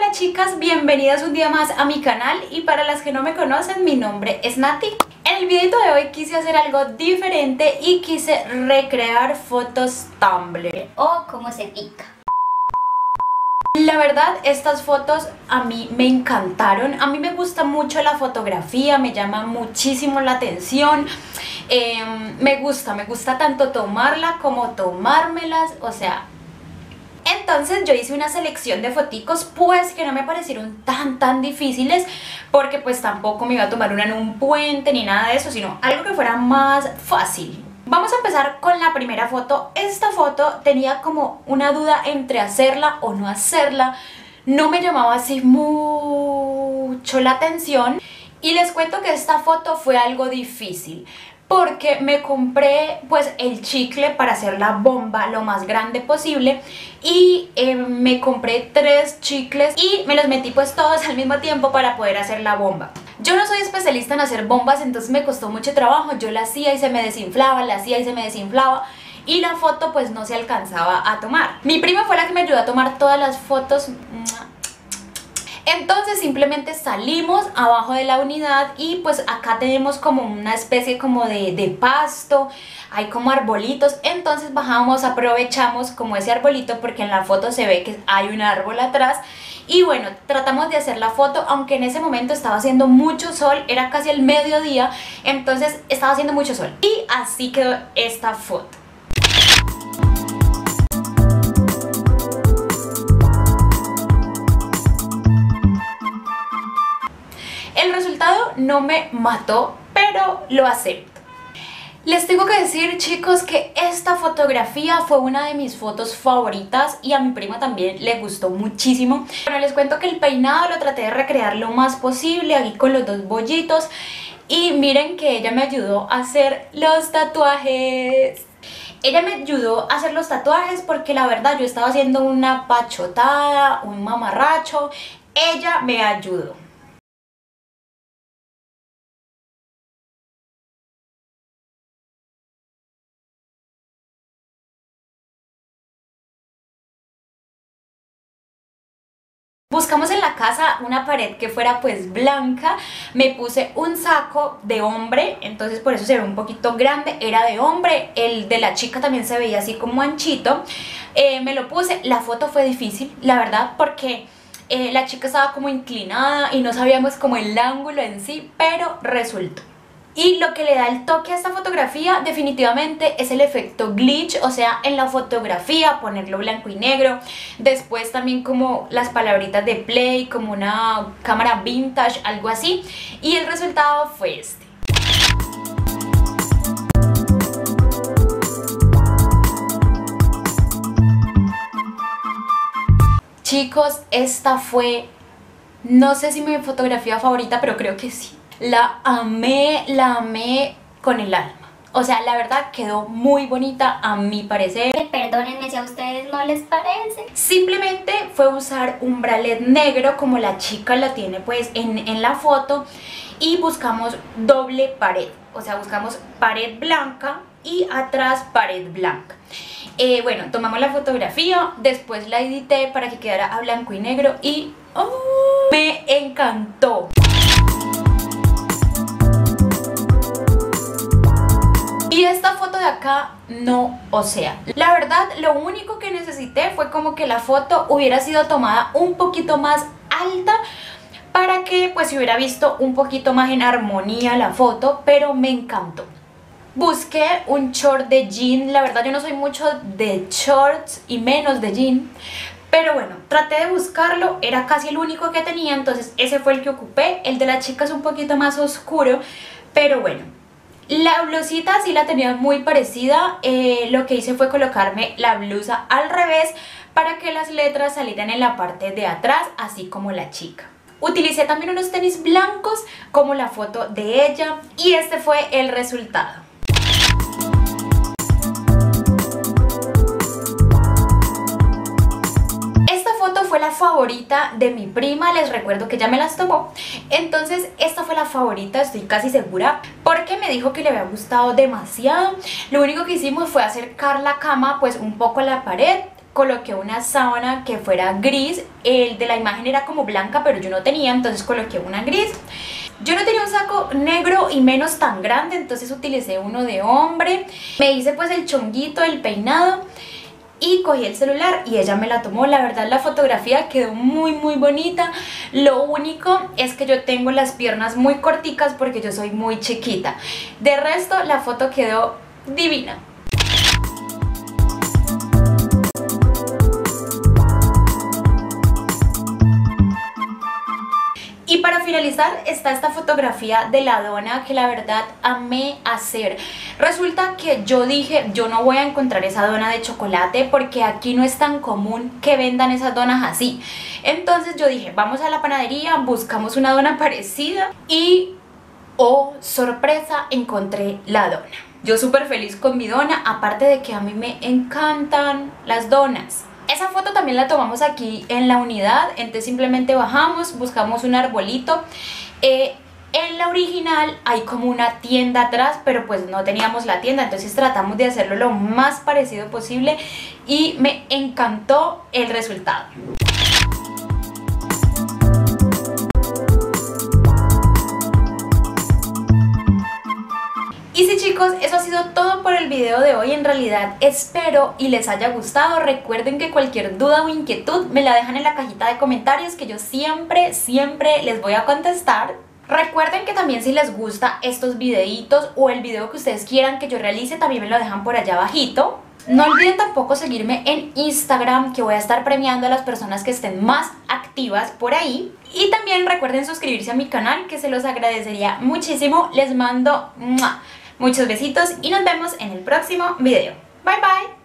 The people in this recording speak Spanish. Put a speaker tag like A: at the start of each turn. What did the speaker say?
A: Hola chicas, bienvenidas un día más a mi canal y para las que no me conocen, mi nombre es Nati. En el videito de hoy quise hacer algo diferente y quise recrear fotos Tumblr
B: o como se diga.
A: La verdad, estas fotos a mí me encantaron. A mí me gusta mucho la fotografía, me llama muchísimo la atención. Me gusta tanto tomarla como tomármelas, o sea. Entonces yo hice una selección de foticos pues que no me parecieron tan difíciles, porque pues tampoco me iba a tomar una en un puente ni nada de eso, sino algo que fuera más fácil. Vamos a empezar con la primera foto. Esta foto tenía como una duda entre hacerla o no hacerla. No me llamaba así mucho la atención. Y les cuento que esta foto fue algo difícil, porque me compré pues el chicle para hacer la bomba lo más grande posible y me compré 3 chicles y me los metí pues todos al mismo tiempo para poder hacer la bomba. Yo no soy especialista en hacer bombas, entonces me costó mucho trabajo. Yo la hacía y se me desinflaba, la hacía y se me desinflaba y la foto pues no se alcanzaba a tomar. Mi prima fue la que me ayudó a tomar todas las fotos. Entonces simplemente salimos abajo de la unidad y pues acá tenemos como una especie como de pasto, hay como arbolitos, entonces bajamos, aprovechamos como ese arbolito porque en la foto se ve que hay un árbol atrás y bueno, tratamos de hacer la foto, aunque en ese momento estaba haciendo mucho sol, era casi el mediodía, entonces estaba haciendo mucho sol y así quedó esta foto. El resultado no me mató, pero lo acepto. Les tengo que decir, chicos, que esta fotografía fue una de mis fotos favoritas y a mi prima también le gustó muchísimo. Bueno, les cuento que el peinado lo traté de recrear lo más posible, aquí con los 2 bollitos. Y miren que ella me ayudó a hacer los tatuajes. Ella me ayudó a hacer los tatuajes porque la verdad yo estaba haciendo una pachotada, un mamarracho. Ella me ayudó. Buscamos en la casa una pared que fuera pues blanca, me puse un saco de hombre, entonces por eso se ve un poquito grande, era de hombre, el de la chica también se veía así como anchito, me lo puse. La foto fue difícil, la verdad, porque la chica estaba como inclinada y no sabíamos como el ángulo en sí, pero resultó. Y lo que le da el toque a esta fotografía definitivamente es el efecto glitch, o sea, en la fotografía ponerlo blanco y negro, después también como las palabritas de play, como una cámara vintage, algo así, y el resultado fue este. Chicos, esta fue, no sé si mi fotografía favorita, pero creo que sí. La amé con el alma. O sea, la verdad quedó muy bonita a mi parecer.
B: Perdónenme si a ustedes no les parece.
A: Simplemente fue usar un bralet negro como la chica la tiene pues en la foto. Y buscamos doble pared. O sea, buscamos pared blanca y atrás pared blanca. Bueno, tomamos la fotografía, después la edité para que quedara a blanco y negro y me encantó. Y esta foto de acá no, o sea, la verdad lo único que necesité fue como que la foto hubiera sido tomada un poquito más alta para que pues se hubiera visto un poquito más en armonía la foto, pero me encantó. Busqué un short de jean, la verdad yo no soy mucho de shorts y menos de jean, pero bueno, traté de buscarlo, era casi el único que tenía, entonces ese fue el que ocupé. El de la chica es un poquito más oscuro, pero bueno. La blusita sí la tenía muy parecida, lo que hice fue colocarme la blusa al revés para que las letras salieran en la parte de atrás, así como la chica. Utilicé también unos tenis blancos como la foto de ella y este fue el resultado. Fue la favorita de mi prima, les recuerdo que ella me las tomó, entonces esta fue la favorita, estoy casi segura, porque me dijo que le había gustado demasiado. Lo único que hicimos fue acercar la cama pues un poco a la pared coloqué una sábana que fuera gris. El de la imagen era como blanca, pero yo no tenía, entonces coloqué una gris. Yo no tenía un saco negro y menos tan grande, entonces utilicé uno de hombre. Me hice pues el chonguito, el peinado y cogí el celular y ella me la tomó. La verdad la fotografía quedó muy bonita. Lo único es que yo tengo las piernas muy corticas porque yo soy muy chiquita. De resto la foto quedó divina. Y para finalizar está esta fotografía de la dona que la verdad amé hacer. Resulta que yo dije, yo no voy a encontrar esa dona de chocolate porque aquí no es tan común que vendan esas donas así. Entonces yo dije, vamos a la panadería, buscamos una dona parecida y, oh sorpresa, encontré la dona. Yo súper feliz con mi dona, aparte de que a mí me encantan las donas. Esa foto también la tomamos aquí en la unidad, entonces simplemente bajamos, buscamos un arbolito. En la original hay como una tienda atrás, pero pues no teníamos la tienda, entonces tratamos de hacerlo lo más parecido posible y me encantó el resultado. Y sí chicos, eso ha sido todo por el video de hoy. En realidad espero y les haya gustado. Recuerden que cualquier duda o inquietud me la dejan en la cajita de comentarios, que yo siempre les voy a contestar. Recuerden que también si les gusta estos videitos o el video que ustedes quieran que yo realice, también me lo dejan por allá abajito. No olviden tampoco seguirme en Instagram, que voy a estar premiando a las personas que estén más activas por ahí. Y también recuerden suscribirse a mi canal, que se los agradecería muchísimo. Les mando muchos besitos y nos vemos en el próximo video. Bye bye.